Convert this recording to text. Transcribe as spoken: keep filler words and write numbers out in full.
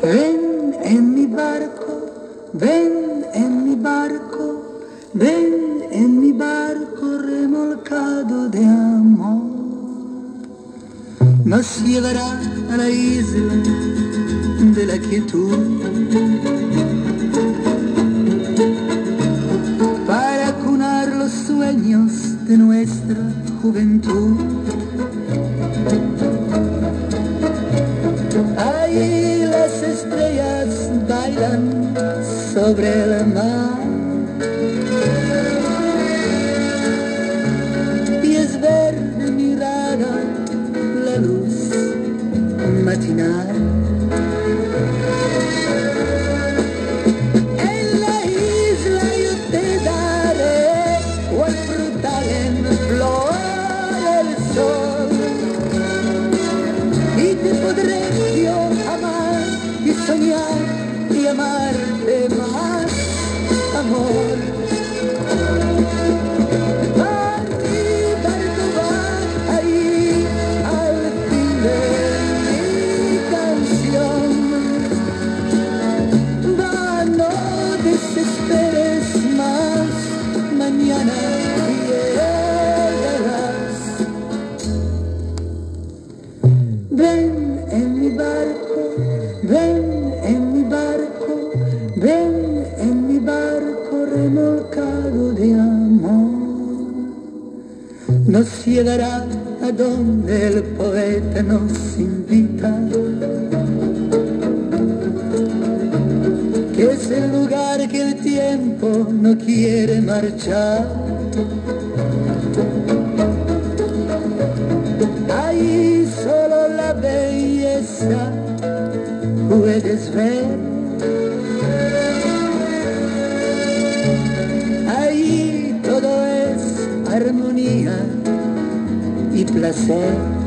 Ven en mi barco, ven en mi barco, ven en mi barco remolcado de amor. Nos llevará a la isla de la quietud para cunar los sueños de nuestra juventud. Ahí las estrellas bailan sobre el mar y es verde mirada la luz matinal. En la isla yo te daré cual frutal en flor el sol y te podré yo amar y soñar y amarte más, amor. Mañana llegarás. Ven en mi barco, ven en mi barco, ven en mi barco remolcado de amor. Nos llevará a donde el poeta nos invita, que es el lugar que el tiempo no quiere marchar. Ahí solo la belleza puedes ver. Ahí todo es armonía y placer.